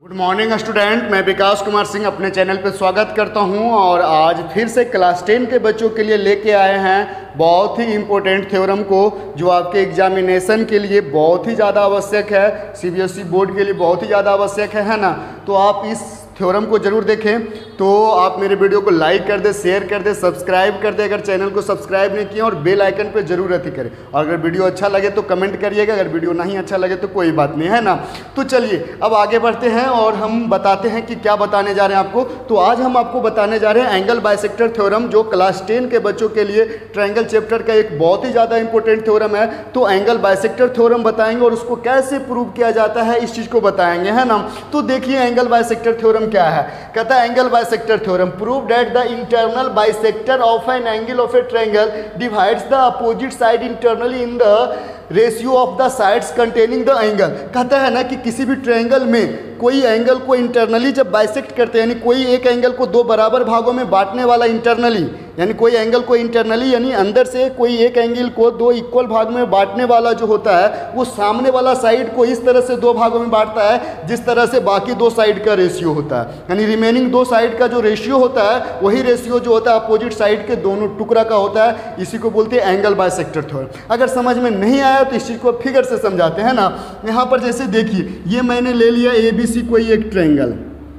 Good morning student, मैं विकास कुमार सिंह अपने channel पर स्वागत करता हूं और आज फिर से क्लास 10 के बच्चों के लिए लेके आए हैं बहुत ही इम्पोर्टेंट थ्योरम को, जो आपके एग्जामिनेशन के लिए बहुत ही ज़्यादा आवश्यक है, सीबीएसई बोर्ड के लिए बहुत ही ज़्यादा आवश्यक है ना। तो आप इस थ्योरम को जरूर देखें। तो आप मेरे वीडियो को लाइक कर दे, शेयर कर दे, सब्सक्राइब कर दे अगर चैनल को सब्सक्राइब नहीं किया, और बेल आइकन पे जरूर अति करें। और अगर वीडियो अच्छा लगे तो कमेंट करिएगा, अगर वीडियो नहीं अच्छा लगे तो कोई बात नहीं, है ना। तो चलिए अब आगे बढ़ते हैं और हम बताते हैं कि क्या बताने जा रहे हैं आपको। तो आज हम आपको बताने जा रहे हैं एंगल बाइसेक्टर थ्योरम, जो क्लास 10 के बच्चों के लिए ट्रायंगल चैप्टर का एक बहुत ही ज़्यादा इंपॉर्टेंट थ्योरम है। तो एंगल बाइसेक्टर थ्योरम बताएंगे और उसको कैसे प्रूव किया जाता है इस चीज़ को बताएंगे, है ना। तो देखिए एंगल बाइसेक्टर थ्योरम क्या है। कहता है angle bisector theorem prove that the internal bisector of an angle of a triangle divides the opposite side internally in the ratio of the sides containing the angle. कहता है ना कि किसी भी ट्रायंगल में कोई एंगल को इंटरनली जब बाइसेक्ट करते हैं, यानी कोई एक एंगल को दो बराबर भागों में बांटने वाला इंटरनली, यानी कोई एंगल को इंटरनली यानी अंदर से कोई एक एंगल को दो इक्वल भाग में बांटने वाला जो होता है, वो सामने वाला साइड को इस तरह से दो भागों में बांटता है जिस तरह से बाकी दो साइड का रेशियो होता है। यानी रिमेनिंग दो साइड का जो रेशियो होता है वही रेशियो जो होता है अपोजिट साइड के दोनों टुकड़ा का होता है। इसी को बोलते हैं एंगल बाइसेक्टर थ्योरम। अगर समझ में नहीं आया तो इस चीज़ को फिगर से समझाते हैं ना। यहाँ पर जैसे देखिए, ये मैंने ले लिया ABC कोई एक ट्रायंगल,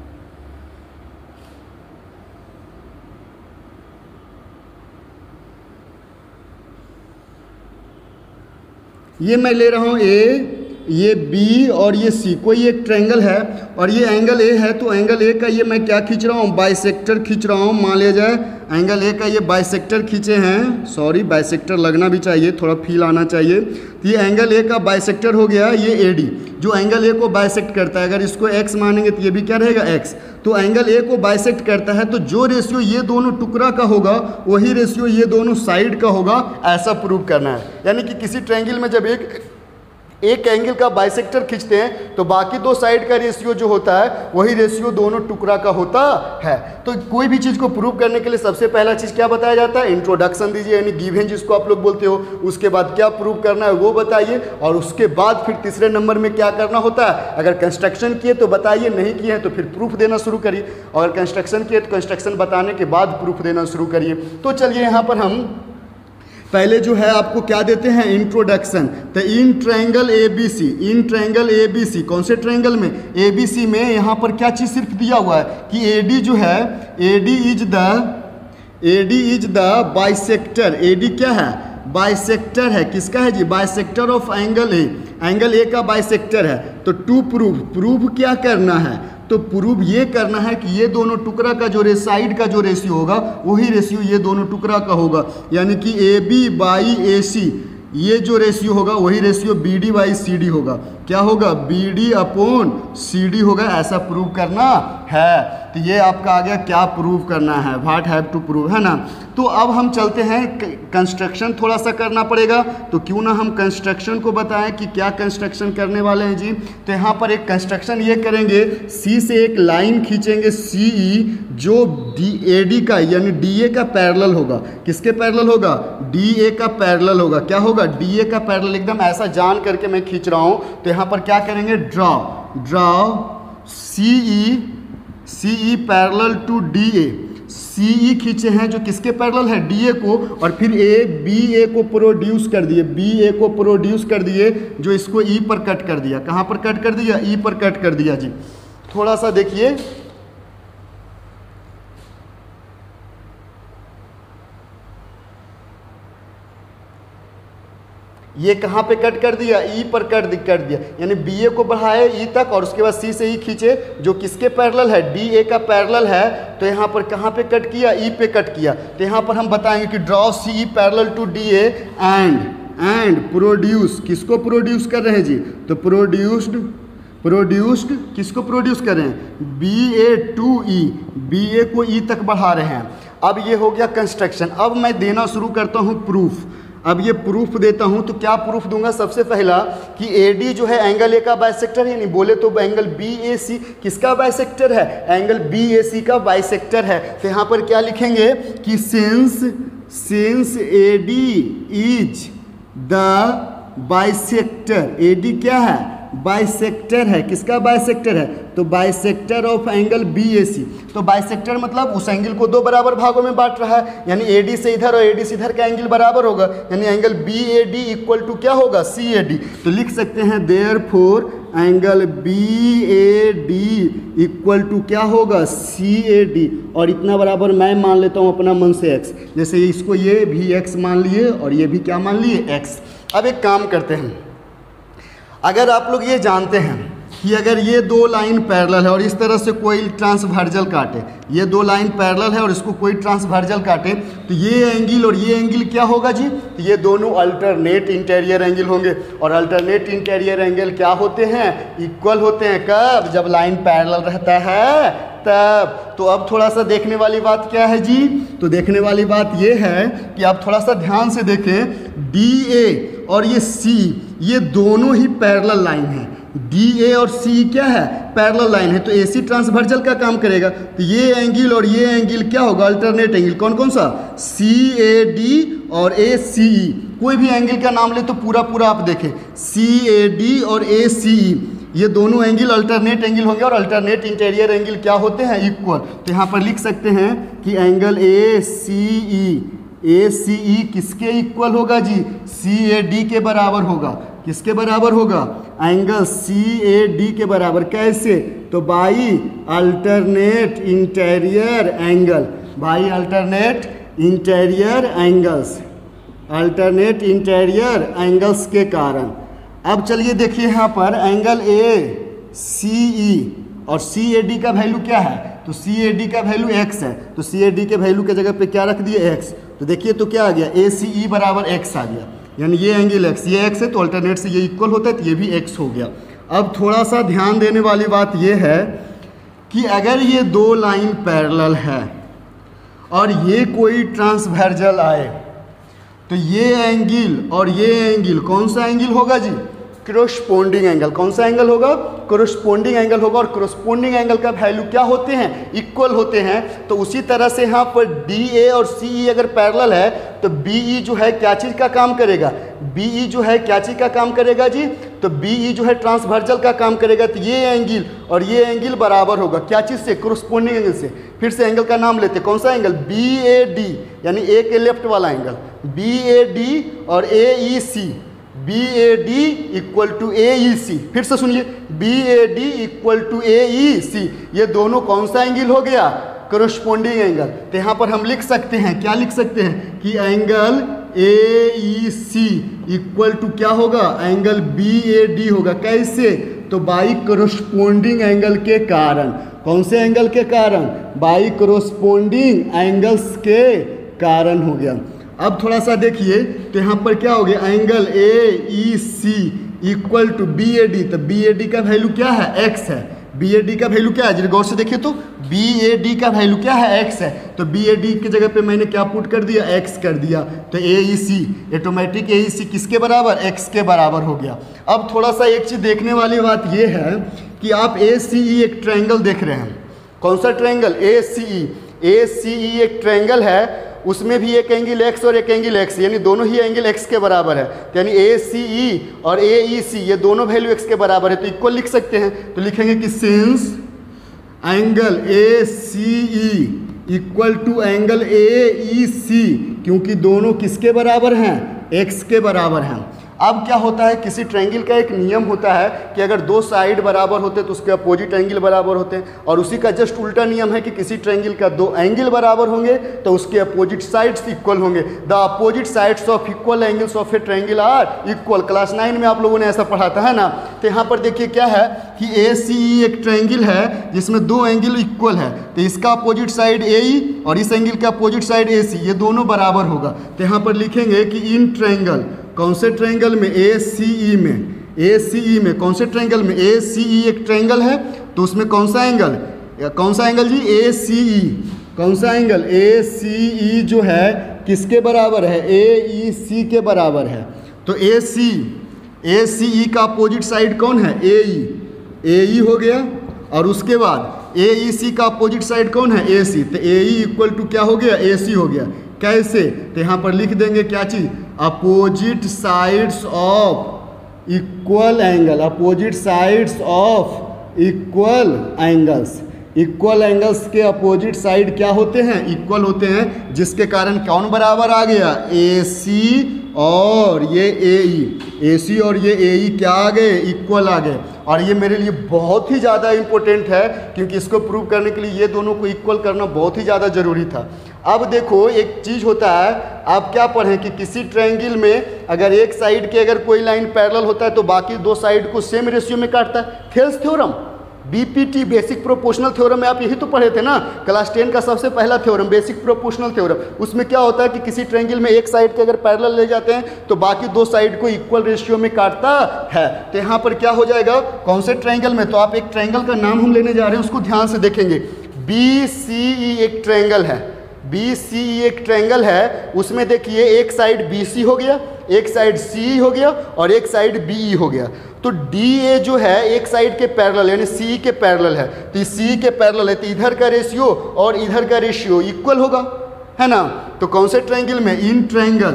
ये मैं ले रहा हूँ A, ये B और ये C, कोई एक ट्रायंगल है और ये एंगल A है। तो एंगल A का ये मैं क्या खींच रहा हूँ, बाइसेक्टर खींच रहा हूँ। मान लिया जाए एंगल A का ये बाइसेक्टर खींचे हैं, सॉरी बाइसेक्टर लगना भी चाहिए, थोड़ा फील आना चाहिए। तो ये एंगल A का बाइसेक्टर हो गया ये AD, जो एंगल A को बाइसेक्ट करता है। अगर इसको x मानेंगे तो ये भी क्या रहेगा x। तो एंगल A को बाइसेक्ट करता है, तो जो रेशियो ये दोनों टुकड़ा का होगा वही रेशियो ये दोनों साइड का होगा, ऐसा प्रूव करना है। यानी कि किसी ट्रायंगल में जब एक एंगल का बाइसेक्टर खींचते हैं तो बाकी दो साइड का रेशियो जो होता है वही रेशियो दोनों टुकड़ा का होता है। तो कोई भी चीज़ को प्रूव करने के लिए सबसे पहला चीज़ क्या बताया जाता है, इंट्रोडक्शन दीजिए, यानी गिवन जिसको आप लोग बोलते हो। उसके बाद क्या प्रूव करना है वो बताइए, और उसके बाद फिर तीसरे नंबर में क्या करना होता है। अगर कंस्ट्रक्शन किए तो बताइए, नहीं किए हैं तो फिर प्रूफ देना शुरू करिए। अगर कंस्ट्रक्शन किए तो कंस्ट्रक्शन बताने के बाद प्रूफ देना शुरू करिए। तो चलिए यहाँ पर हम पहले जो है आपको क्या देते हैं, इंट्रोडक्शन। तो इन ट्रायंगल ABC, कौन से ट्रायंगल में, ABC में यहाँ पर क्या चीज़ सिर्फ दिया हुआ है कि AD जो है, AD is the bisector. AD क्या है, बाइसेक्टर है। किसका है जी, bisector of angle A। Angle A का बाइसेक्टर है। तो टू प्रूव क्या करना है, तो प्रूव ये करना है कि ये दोनों टुकड़ा का जो साइड का जो रेशियो होगा वही रेशियो ये दोनों टुकड़ा का होगा। यानी कि AB बाई AC, ये जो रेशियो होगा वही रेशियो BD बाई CD होगा। क्या होगा, BD अपॉन CD होगा। ऐसा प्रूव करना है। तो ये आपका आ गया क्या प्रूव करना है, व्हाट हैव टू प्रूव, है ना। तो अब हम चलते हैं, कंस्ट्रक्शन थोड़ा सा करना पड़ेगा। तो क्यों ना हम कंस्ट्रक्शन को बताएं कि क्या कंस्ट्रक्शन करने वाले हैं जी। तो यहाँ पर एक कंस्ट्रक्शन ये करेंगे, C से एक लाइन खींचेंगे CE, जो AD का यानी DA का पैरेलल होगा। किसके पैरेलल होगा, DA का पैरेलल होगा। क्या होगा, DA का पैरेलल। एकदम ऐसा जान करके मैं खींच रहा हूँ। तो यहाँ पर क्या करेंगे, draw CE parallel to DA। CE खींचे हैं जो किसके पैरेलल है, DA को, और फिर BA को प्रोड्यूस कर दिए, जो इसको E पर कट कर दिया। कहाँ पर कट कर दिया, E पर कट कर दिया जी। थोड़ा सा देखिए, ये कहाँ पे कट कर दिया, E पर कट कर दिया। यानी BA को बढ़ाए E तक और उसके बाद C से E खींचे जो किसके पैरेलल है, DA का पैरेलल है। तो यहाँ पर कहाँ पे कट किया, E पे कट किया। तो यहाँ पर हम बताएंगे कि draw CE parallel to DA and produce, किसको प्रोड्यूस कर रहे हैं जी, तो प्रोड्यूस्ड किसको प्रोड्यूस कर रहे हैं, BA टू E, BA को E तक बढ़ा रहे हैं। अब ये हो गया कंस्ट्रक्शन। अब मैं देना शुरू करता हूँ प्रूफ। अब ये प्रूफ देता हूं, तो क्या प्रूफ दूंगा, सबसे पहला कि AD जो है एंगल A का बाइसेक्टर है, यानी बोले तो एंगल BAC किसका बाइसेक्टर है, एंगल BAC का बाइसेक्टर है। तो यहाँ पर क्या लिखेंगे कि since AD is the bisector, AD क्या है, बाइसेक्टर है। किसका बाइसेक्टर है? तो बाइसेक्टर ऑफ एंगल BAC। तो बाइसेक्टर मतलब उस एंगल को दो बराबर भागों में बांट रहा है, यानी AD से इधर और AD से इधर का एंगल बराबर होगा, यानी एंगल BAD इक्वल टू क्या होगा? CAD। तो लिख सकते हैं therefore angle BAD equal to क्या होगा? CAD। और इतना बराबर मैं मान लेता हूँ अपना मन से x, जैसे इसको ये भी x मान लिए और ये भी क्या मान लिए? x। अब एक काम करते हैं, अगर आप लोग ये जानते हैं कि अगर ये दो लाइन पैरेलल है और इस तरह से कोई ट्रांसवर्जल काटे, ये दो लाइन पैरेलल है और इसको कोई ट्रांसवर्जल काटे, तो ये एंगल और ये एंगल क्या होगा जी? तो ये दोनों अल्टरनेट इंटीरियर एंगल होंगे। और अल्टरनेट इंटीरियर एंगल क्या होते हैं? इक्वल होते हैं। कब? जब लाइन पैरेलल रहता है तब। तो अब थोड़ा सा देखने वाली बात क्या है जी? तो देखने वाली बात ये है कि आप थोड़ा सा ध्यान से देखें, DA और ये C ये दोनों ही पैरेलल लाइन है। DA और C क्या है? पैरेलल लाइन है, तो AC ट्रांसवर्जल का काम करेगा। तो ये एंगल और ये एंगल क्या होगा? Alternate angle. कौन कौन सा? CAD और ACE। कोई भी एंगल का नाम ले तो पूरा पूरा आप देखें, CAD और ACE ये दोनों एंगल अल्टरनेट एंगल होंगे और अल्टरनेट इंटीरियर एंगल क्या होते हैं? इक्वल। तो यहाँ पर लिख सकते हैं कि एंगल ACE किसके इक्वल होगा जी? CAD के बराबर होगा। किसके बराबर होगा? एंगल CAD के बराबर। कैसे? तो by alternate interior angle, by alternate interior angles, alternate interior angles के कारण। अब चलिए देखिए यहाँ पर एंगल ACE और CAD का वैल्यू क्या है? तो CAD का वैल्यू x है, तो CAD के वैल्यू के जगह पे क्या रख दिए? x। तो देखिए तो क्या आ गया? ACE बराबर x आ गया, यानी ये एंगल x, ये x है तो अल्टरनेट से ये इक्वल होता है, तो ये भी x हो गया। अब थोड़ा सा ध्यान देने वाली बात ये है कि अगर ये दो लाइन पैरेलल है और ये कोई ट्रांसवर्जल आए, तो ये एंगल और ये एंगल कौन सा एंगल होगा जी? Corresponding angle. कौन सा एंगल होगा? कोरोस्पोंडिंग एंगल होगा। और कोरोस्पोंडिंग एंगल का वैल्यू क्या होते हैं? इक्वल होते हैं। तो उसी तरह से यहाँ पर DA और CE अगर पैरेलल है तो BE जो है क्या चीज़ का काम करेगा? BE जो है क्या चीज़ का काम करेगा जी? तो BE जो है ट्रांसवर्जल का काम करेगा। तो ये एंगल और ये एंगल बराबर होगा क्या चीज़ से? कोरोस्पोंडिंग एंगल से। फिर से एंगल का नाम लेते, कौन सा एंगल? BAD, यानी A के लेफ्ट वाला एंगल। BAD और AEC, BAD equal to AEC। फिर से सुनिए, BAD इक्वल टू AEC, ये दोनों कौन सा एंगल हो गया? Corresponding angle. तो यहाँ पर हम लिख सकते हैं, क्या लिख सकते हैं कि एंगल AEC इक्वल टू क्या होगा? एंगल BAD होगा। कैसे? तो बाई कोरोस्पोंडिंग एंगल के कारण। कौन से एंगल के कारण? बाई कोरोस्पोंडिंग एंगल्स के कारण हो गया। अब थोड़ा सा देखिए तो यहाँ पर क्या हो गया? Angle AEC equal to BAD। तो BAD का वैल्यू क्या है? x है। BAD का वैल्यू क्या है? जरा गौर से देखिए तो BAD का वैल्यू क्या है? x है। तो BAD की जगह पे मैंने क्या पुट कर दिया? x कर दिया। तो AEC ऑटोमेटिक AEC किसके बराबर? x के बराबर हो गया। अब थोड़ा सा एक चीज़ देखने वाली बात ये है कि आप ACE एक ट्रायंगल देख रहे हैं। कौन सा ट्रायंगल? ACE एक ट्रायंगल है, उसमें भी एक एंगल x और एक एंगल x, यानी दोनों ही एंगल x के बराबर है। यानी ACE और AEC ये दोनों वैल्यू x के बराबर है, तो इक्वल लिख सकते हैं। तो लिखेंगे कि since angle ACE equal to angle AEC, क्योंकि दोनों किसके बराबर हैं? x के बराबर हैं। अब क्या होता है, किसी ट्रायंगल का एक नियम होता है कि अगर दो साइड बराबर होते हैं तो उसके अपोजिट एंगल बराबर होते हैं, और उसी का जस्ट उल्टा नियम है कि किसी ट्रायंगल का दो एंगल बराबर होंगे तो उसके अपोजिट साइड्स इक्वल होंगे। The opposite sides of equal angles of a triangle are equal. Class 9 में आप लोगों ने ऐसा पढ़ा था, है ना। तो यहाँ पर देखिए क्या है कि ACE एक ट्रायंगल है जिसमें दो एंगल इक्वल है, तो इसका अपोजिट साइड AE और इस एंगल का अपोजिट साइड AC, ये दोनों बराबर होगा। तो यहाँ पर लिखेंगे कि इन ट्रायंगल, कौन से ट्रायंगल में? ACE में। ACE में कौन से ट्रायंगल में? ACE एक ट्रायंगल है तो उसमें कौन सा एंगल, कौन सा एंगल जी? ACE। कौन सा एंगल? ACE जो है किसके बराबर है? AEC के बराबर है। तो ACE का अपोजिट साइड कौन है? AE हो गया, और उसके बाद AEC का अपोजिट साइड कौन है? AC। तो AE इक्वल टू क्या हो गया? AC हो गया। कैसे? तो यहाँ पर लिख देंगे क्या चीज़? Opposite sides of equal angle, opposite sides of equal angles. Equal angles के अपोजिट साइड क्या होते हैं? इक्वल होते हैं, जिसके कारण कौन बराबर आ गया? AC और ये AE। AC और ये AE क्या आ गए? इक्वल आ गए। और ये मेरे लिए बहुत ही ज़्यादा इम्पोर्टेंट है, क्योंकि इसको प्रूव करने के लिए ये दोनों को इक्वल करना बहुत ही ज़्यादा ज़रूरी था। अब देखो एक चीज़ होता है, आप क्या पढ़ें कि किसी ट्रायंगल में अगर एक साइड के अगर कोई लाइन पैरेलल होता है तो बाकी दो साइड को सेम रेशियो में काटता है। Thales theorem, BPT basic proportional theorem में आप यही तो पढ़े थे ना, क्लास 10 का सबसे पहला थ्योरम बेसिक प्रोपोर्शनल थ्योरम। उसमें क्या होता है कि किसी ट्रायंगल में एक साइड के अगर पैरेलल ले जाते हैं तो बाकी दो साइड को इक्वल रेशियो में काटता है। तो यहाँ पर क्या हो जाएगा, कौन से ट्रायंगल में? तो आप एक ट्रायंगल का नाम हम लेने जा रहे हैं, उसको ध्यान से देखेंगे। BCE एक ट्रायंगल है, BCE एक ट्रायंगल है। उसमें देखिए एक साइड BC हो गया, एक साइड CE हो गया और एक साइड BE हो गया। तो DA जो है एक साइड के पैरेलल यानी CE के पैरेलल है, तो CE के पैरेलल है तो इधर का रेशियो और इधर का रेशियो इक्वल होगा, है ना। तो कौन से ट्रायंगल में? In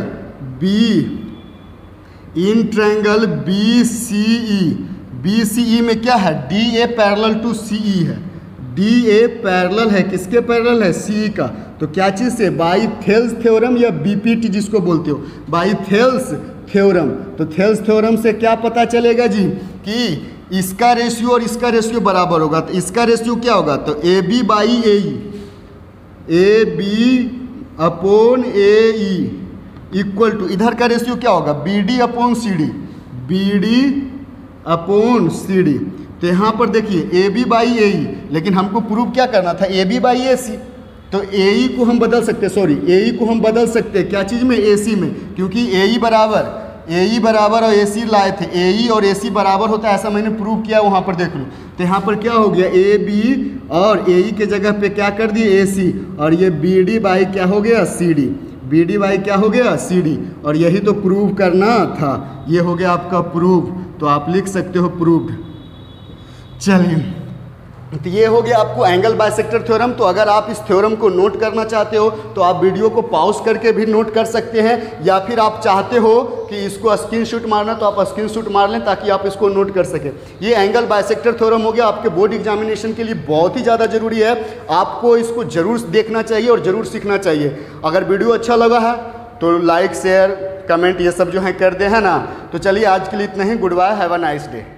triangle BCE। BCE में क्या है? DA पैरेलल टू CE है। DA पैरेलल है, किसके पैरेलल है? CE का। तो क्या चीज़ से? बाई थेल्स थ्योरम या BPT जिसको बोलते हो, बाई थेल्स थ्योरम। तो थेल्स थ्योरम से क्या पता चलेगा जी कि इसका रेशियो और इसका रेशियो बराबर होगा। तो इसका रेशियो क्या होगा? तो AB by AE, AB upon AE equal to इधर का रेशियो क्या होगा? BD upon CD, BD upon CD। तो यहाँ पर देखिए AB बाई AE, लेकिन हमको प्रूव क्या करना था? AB by AC। तो AE को हम बदल सकते, AE को हम बदल सकते क्या चीज़ में? AC में, क्योंकि AE बराबर और AC लाए थे। AE और AC बराबर होता है, ऐसा मैंने प्रूव किया, वहाँ पर देख लो। तो यहाँ पर क्या हो गया? AB और AE के जगह पे क्या कर दिए? AC। और ये BD बाई क्या हो गया? CD। BD बाई क्या हो गया? CD। और यही तो प्रूव करना था, ये हो गया आपका प्रूव। तो आप लिख सकते हो प्रूव्ड। चलिए, तो ये हो गया आपको एंगल बाइसेक्टर थ्योरम। तो अगर आप इस थ्योरम को नोट करना चाहते हो तो आप वीडियो को पॉज करके भी नोट कर सकते हैं, या फिर आप चाहते हो कि इसको स्क्रीनशॉट मारना तो आप स्क्रीनशॉट मार लें ताकि आप इसको नोट कर सकें। ये एंगल बाइसेक्टर थ्योरम हो गया, आपके बोर्ड एग्जामिनेशन के लिए बहुत ही ज़्यादा जरूरी है। आपको इसको जरूर देखना चाहिए और ज़रूर सीखना चाहिए। अगर वीडियो अच्छा लगा है तो लाइक शेयर कमेंट ये सब जो है कर दे, है ना। तो चलिए आज के लिए इतना ही। Good bye, have a nice day.